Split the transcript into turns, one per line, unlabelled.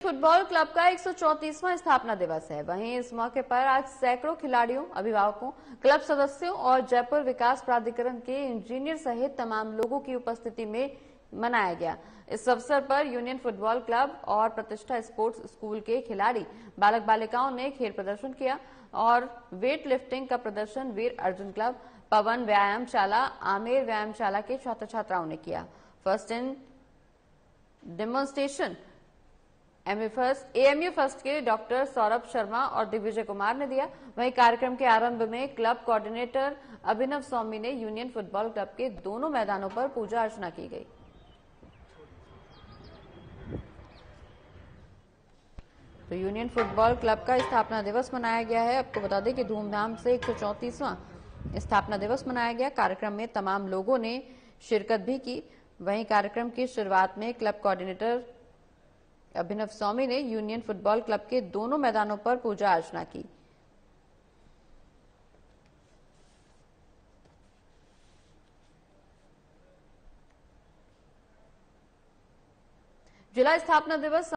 Football club का 134वां स्थापना दिवस है। वहीं इस मौके पर आज सैकड़ों खिलाड़ियों, अभिभावकों, क्लब सदस्यों और जयपुर विकास प्राधिकरण के इंजीनियर सहित तमाम लोगों की उपस्थिति में मनाया गया। इस अवसर पर यूनियन फुटबॉल क्लब और प्रतिष्ठा स्पोर्ट्स स्कूल के खिलाड़ी, बालक बालिकाओं ने खेल प्रदर्शन किया और वेट लिफ्टिंग का प्रदर्शन वीर अर्जुन क्लब, पवन व्यायामशाला, आमेर व्यायामशाला के छात्र छात्राओं ने किया। First in demonstration AMU first के डॉक्टर सौरभ शर्मा और दिग्विजय कुमार ने दिया। वहीं कार्यक्रम के आरंभ में क्लब कोऑर्डिनेटर अभिनव स्वामी ने यूनियन फुटबॉल क्लब के दोनों मैदानों पर पूजा अर्चना की गई। तो यूनियन फुटबॉल क्लब का स्थापना दिवस मनाया गया है। आपको बता दें कि धूमधाम से 134वां स्थापना दिवस मनाया गया। कार्यक्रम में तमाम लोगों ने शिरकत भी की। वहीं कार्यक्रम की शुरुआत में क्लब कोऑर्डिनेटर अभिनव स्वामी ने यूनियन फुटबॉल क्लब के दोनों मैदानों पर पूजा अर्चना की। जिला स्थापना दिवस